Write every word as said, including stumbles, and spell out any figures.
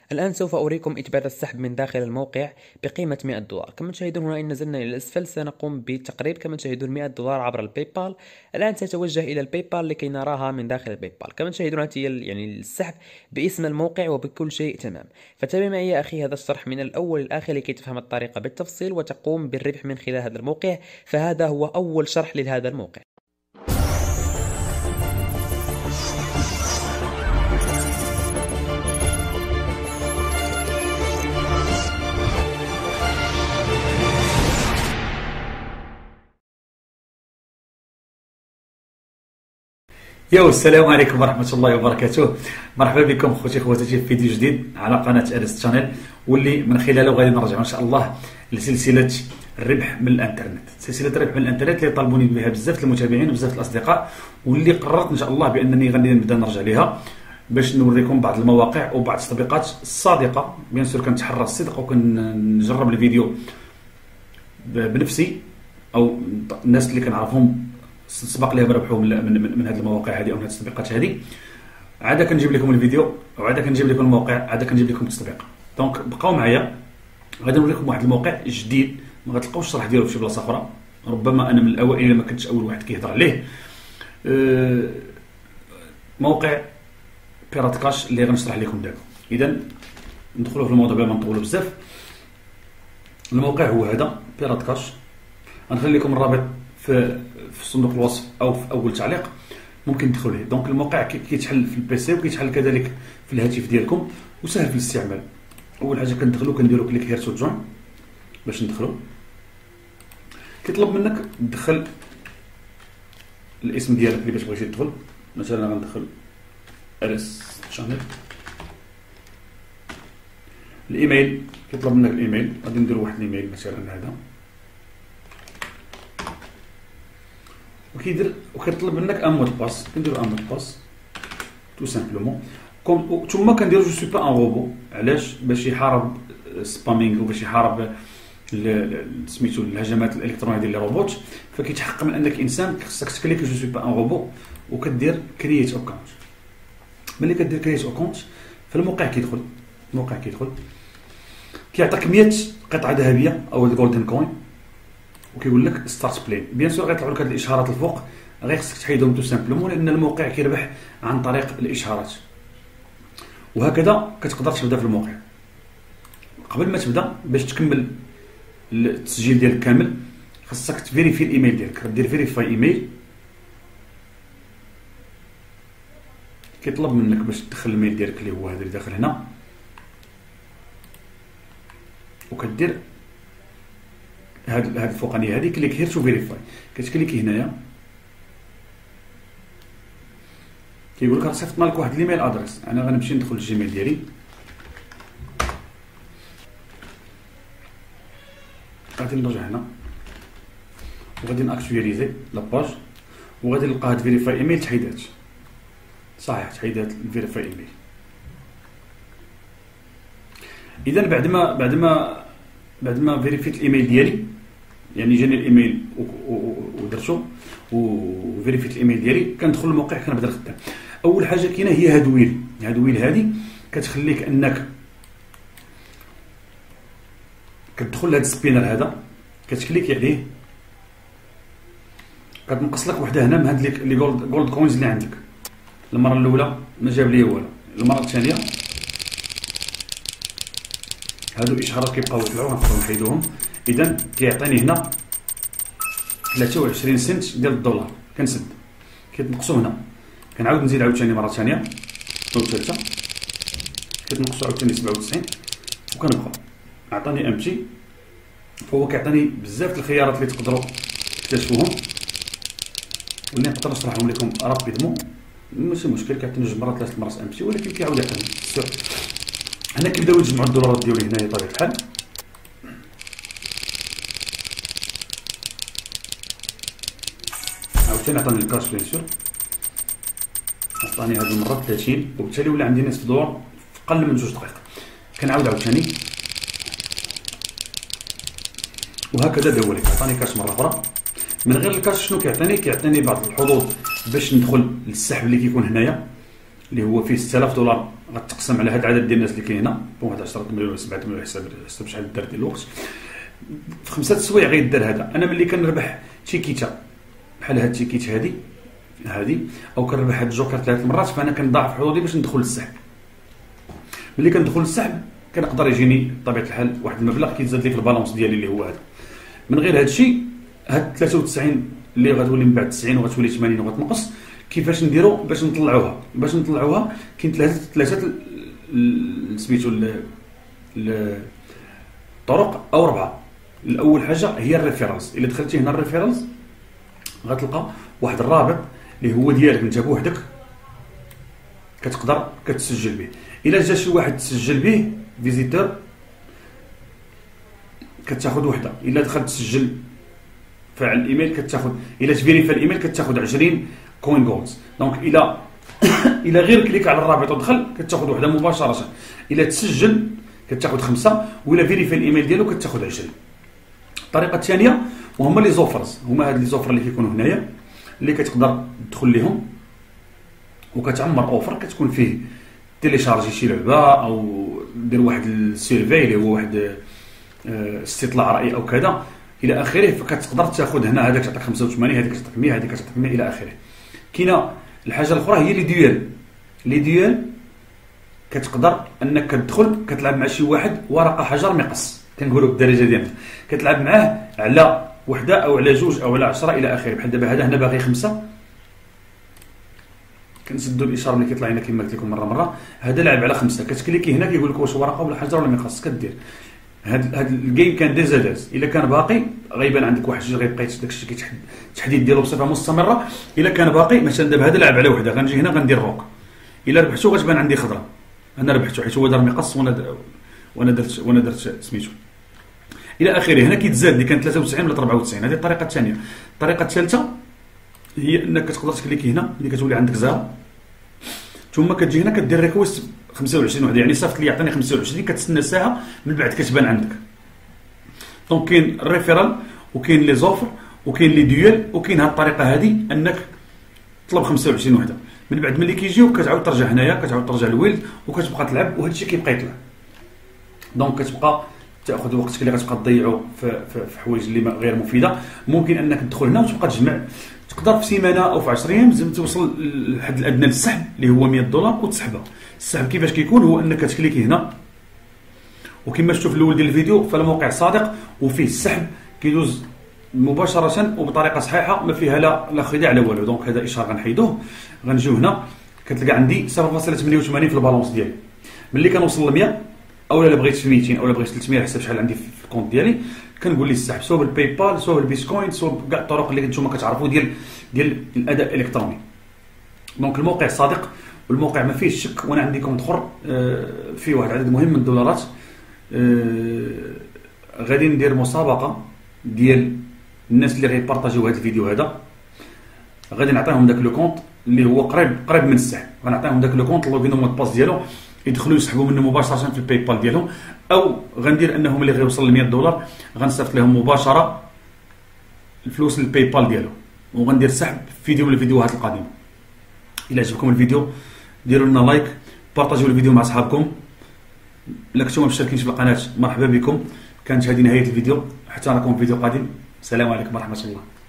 الآن سوف أريكم إثبات السحب من داخل الموقع بقيمة مئة دولار. كما تشاهدون هنا إن نزلنا إلى الأسفل سنقوم بالتقريب. كما تشاهدون مئة دولار عبر الباي بال. الآن سأتوجه إلى الباي بال لكي نراها من داخل الباي بال. كما تشاهدون هذه يعني السحب باسم الموقع وبكل شيء تمام. فتابع معي يا أخي هذا الشرح من الأول للآخر لكي تفهم الطريقة بالتفصيل وتقوم بالربح من خلال هذا الموقع. فهذا هو أول شرح لهذا الموقع. يو السلام عليكم ورحمة الله وبركاته. مرحبا بكم خوتي خواتاتي في فيديو جديد على قناة أنس شانيل، واللي من خلاله غادي نرجعوا إن شاء الله لسلسلة الربح من الانترنت. سلسلة الربح من الانترنت اللي طالبوني بها بزاف المتابعين وبزاف الأصدقاء، واللي قررت إن شاء الله بأنني غادي نبدا نرجع لها باش نوريكم بعض المواقع وبعض التطبيقات الصادقة. بيان سور كنتحرى الصدق وكنجرب الفيديو بنفسي او الناس اللي كنعرفهم سبق لهم ربحوا من من, من, من هذه المواقع هذه او من هذه التطبيقات هذه. عاده كنجيب لكم الفيديو وعاده كنجيب لكم الموقع، عاده كنجيب لكم التطبيق. دونك بقاو معايا، غادي نوريكم واحد الموقع جديد ما غتلقاوش الشرح ديالو في شي بلاصه اخرى. ربما انا من الاوائل الا ما كنتش اول واحد كيهضر عليه. أه موقع بيرات كاش اللي غنشرح لكم دابا. اذا ندخلوا في الموضوع بلا ما نطولوا بزاف. الموقع هو هذا بيرات كاش. غنخلي لكم الرابط في في صندوق الوصف او في اول تعليق، ممكن تدخلوا ليه. دونك الموقع كيتحل في البيسي وكيتحل كذلك في الهاتف ديالكم وسهل في الاستعمال. اول حاجه كندخلوا كنديروا كليك هير تو جوين باش ندخلوا. كيطلب منك تدخل الاسم ديالك اللي باش بغيتي تدخل. مثلا غندخل أنس شانيل. الايميل كيطلب منك الايميل، غادي نديروا واحد الايميل مثلا هذا، وكيدير وكيطلب منك ان مود باس. كنديروا ان مود باس تو سامبلومون كوم. ثم كنديروا جو سوي با ان روبو. علاش؟ باش يحارب سبامينغ وباش يحارب سميتو الهجمات الالكترونيه ديال لي روبوت. فكيتحقق من انك انسان، خصك تكليك جو سوي با ان روبو وكدير كرييت اكونت. ملي كدير كرييت اكونت فالموقع كيدخل. الموقع كيدخل كيعطيك مية قطعه ذهبيه او الجولدن كوين وكيقول لك ستارت بلاي. بيان سور غيطلعوا لك هاد الاشهارات الفوق، غير خصك تحيدهم تو سامبلومون لان الموقع كيربح عن طريق الاشهارات. وهكذا كتقدر تبدا في الموقع. قبل ما تبدا باش تكمل التسجيل ديالك كامل خصك تفيريفي الايميل ديالك. دير فيريفاي ايميل. كيطلب منك باش تدخل الميل ديالك اللي هو هذا اللي داخل هنا، وكدير هاد هاد الفوقانيه هذه كليك هير تو فيريفاي. كتكليكي هنايا كيقول لك صيفط لك واحد الايميل ادريس. انا غنمشي ندخل الجيميل ديالي، غادي نرجع هنا وغادي ناكتواليزي لاباج وغادي نلقى هاد فيريفاي ايميل تحيدات. صحيح تحيدات الفيريفاي ايميل. اذا بعد ما بعد ما بعد ما فيريفيت الايميل ديالي، يعني جاني الايميل ودرتو وفيريفيت الايميل ديالي، كندخل الموقع كنبدا نخدم. اول حاجه كاينه هي هاد ويل. هاد ويل هادي كتخليك انك كتدخل لهاد السبينر هذا، كتكليكي عليه، كتنقص لك وحده هنا من هاد لي جولد جولد كوينز اللي عندك. المره الاولى ما جاب لي والو، المره الثانيه هادو الاشهارات كيبقاو يطلعوا غنقدروا نحيدوهم. اذا كيعطيني هنا ثلاثة وعشرين سنت ديال الدولار كنسد. كيتنقصوا هنا، كنعاود نزيد عاوتاني مره ثانيه او ثالثه، كيتنقصوا عاوتاني سبعة وتسعين وكنبقى. عطاني امتي، فهو كيعطيني بزاف الخيارات اللي تقدروا تكتشفوهم واللي نقدر نشرحهم لكم رابيدمون. ماشي مشكل، كيعطيني جوج مرات ثلاث مرات امتي، ولكن كيعاود يعطيني هنا كيبداو يجمعوا الدولارات ديالي هنايا بطبيعه الحال. عاوتاني عطاني الكاش بيان سور، عطاني هذه المره ثلاثين، وبالتالي ولا عندي نصف دولار في اقل من جوج دقائق. كنعاود عاوتاني وهكذا داولي. عطاني كاش مره اخرى. من غير الكاش شنو كيعطيني؟ كيعطيني بعض الحظوظ باش ندخل للسحب اللي كيكون هنايا. اللي هو فيه ستة آلاف دولار غتقسم على هذا العدد ديال الناس اللي كاين هنا بواحد عشرة مليون ولا سبعة مليون، حسب حسب شحال دار ديال الوقت. في خمسة السوايع غيدار هذا. انا ملي كنربح تيكيته بحال هاد التيكيت هادي هادي او كنربح هاد الجوكر ثلاث مرات، فانا كنضاعف حظوظي باش ندخل للسحب. ملي كندخل للسحب كنقدر يجيني بطبيعه الحال واحد المبلغ كيتزاد لي في البالونس ديالي اللي هو هذا. من غير هاد الشيء هاد ثلاثة وتسعين اللي غتولي من بعد تسعين وغتولي ثمانين وغتنقص، كيفاش نديرو باش نطلعوها؟ باش نطلعوها كاين ثلاثه ثلاثه سميتو الطرق او اربعه. الاول حاجه هي الريفيرالز. الا دخلتي هنا الريفيرالز غتلقى واحد الرابط اللي هو ديالك انت بوحدك كتقدر كتسجل به. الا جا شي واحد تسجل به فيزيتور كتاخذ وحده. الا دخلت تسجل فعل الايميل كتاخذ، الا تفيريفا الايميل كتاخذ عشرين كوين جولز. دونك الا الا غير كليك على الرابط ودخل كتاخذ وحده مباشره. الا تسجل كتاخذ خمسه، ولا فيريفا الايميل ديالو كتاخذ عشرين. الطريقه الثانيه وهما لي زوفرز، هما هاد لي زوفر اللي كيكونوا هنايا اللي كتقدر تدخل ليهم وكتعمر اوفر كتكون فيه تيليشارجي شي لعبه او دير واحد السيرفي اللي هو واحد استطلاع راي او كذا الى اخره. فكتقدر تاخذ هنا هذاك تعطيك خمسة وثمانين، هذيك تعطيك مية، هذيك تعطيك مية الى اخره. كاينه الحاجه الاخرى هي لي ديال. لي ديال كتقدر انك كتدخل كتلعب مع شي واحد ورقه حجر مقص، كنقولوا بالدرجه ديالنا، كتلعب معاه على وحده او على جوج او على عشرة الى اخره. بحال دابا هذا هنا باغي خمسه، كنسدوا الاشاره اللي كيطلع لنا كما قلت لكم مره مره. هذا لعب على خمسه، كتكليكي هنا كيقول لك واش ورقه ولا حجر ولا مقص، كدير. هاد هاد الجيم كان ديزا داز. الا كان باقي غيبان عندك واحد الشيء غيبقى داكشي كيتحدد التحديد ديالو بصفه مستمره. الا كان باقي مثلا دابا هذا لعب على وحده، غنجي هنا غندير روك. الا ربحتو غتبان عندي خضره، انا ربحتو حيت هو دار مقص وانا وانا درت وانا درت سميتو الى اخره. هنا كيتزاد اللي كان ثلاثة وتسعين ولا أربعة وتسعين. هذه الطريقه الثانيه. الطريقه الثالثه هي انك كتقدر تكليكي هنا ملي كتولي عندك زيرو، ثم كتجي هنا كدير ريكويست خمسة وعشرين وحده، يعني صيفط لي يعطيني خمسة وعشرين، كتسنى ساعه من بعد كتبان عندك. دونك كاين الريفيرال وكاين لي زوفر وكاين لي ديال وكاين هاد الطريقه هذه انك تطلب خمسة وعشرين وحده. من بعد ملي كيجيو كتعاود ترجع هنايا، كتعاود ترجع للويلد وكتبقى تلعب، وهذا الشيء كيبقى يطلع. دونك كتبقى تاخذ وقتك اللي غتبقى تضيعو في في حوايج اللي غير مفيده. ممكن انك تدخل هنا وتبقى تجمع، تقدر في سيمانه او في عشرة ايام زعما توصل للحد الادنى للسحب اللي هو مية دولار وتسحبها. السحب كيفاش كيكون؟ هو انك كتكليكي هنا وكما شفتوا في الاول ديال الفيديو فالموقع صادق وفيه السحب كيدوز مباشره وبطريقه صحيحه، ما فيها لا لا خداع لا والو. دونك هذا اشاره غنحيدوه. غنجيو هنا كتلقى عندي صفر فاصلة ثمانية وثمانين في البالونس ديالي. ملي كنوصل ل مية او لا بغيت في ميتين او لا بغيت ثلاثمية على حسب شحال عندي في الكونت ديالي، كنقول لي السحب سواء بالباي بال سواء بالبيتكوين سواء بكاع الطرق اللي نتوما كتعرفوا ديال ديال الاداء الالكتروني. دونك الموقع صادق والموقع ما فيهش شك. وانا عندي كونت اخر فيه واحد العدد مهم من الدولارات. غادي ندير مسابقه ديال الناس اللي غيبارطاجيو هذا الفيديو هذا، غادي نعطيهم داك لو كونت اللي هو قريب قريب من السحب. غنعطيهم داك لو كونت اللوغين ومود باس ديالو يدخلوا يسحبوا منه مباشره في الباي بال ديالهم، او غندير انهم اللي غيوصل ل مية دولار غنصيفط لهم مباشره الفلوس للباي بال ديالو، وغندير سحب في فيديو من الفيديوهات القادمه. الى عجبكم الفيديو ديروا لنا لايك، بارطاجيو الفيديو مع اصحابكم. الا كنتم مشتركين في القناه مرحبا بكم. كانت هذه نهايه الفيديو، حتى نراكم في فيديو قادم. السلام عليكم ورحمه الله.